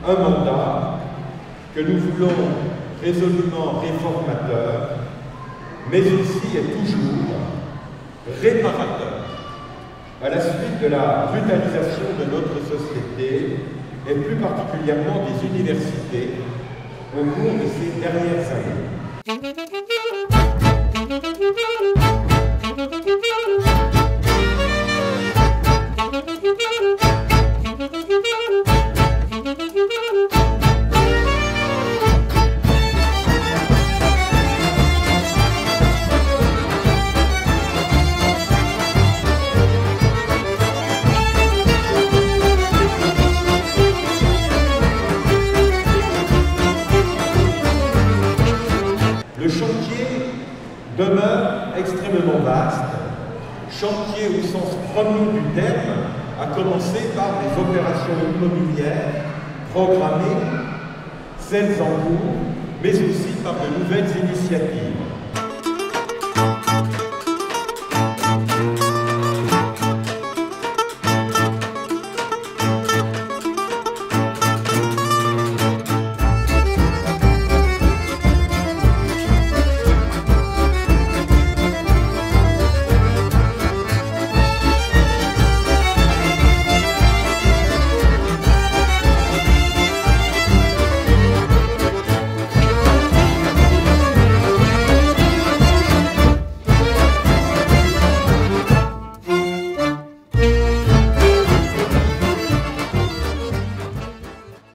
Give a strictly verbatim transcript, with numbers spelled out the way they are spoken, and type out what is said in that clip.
un mandat que nous voulons résolument réformateur, mais aussi et toujours réparateur à la suite de la brutalisation de notre société et plus particulièrement des universités au cours de ces dernières années. Le chantier demeure extrêmement vaste, chantier au sens premier du terme, à commencer par les opérations immobilières programmées, celles en cours, mais aussi par de nouvelles initiatives.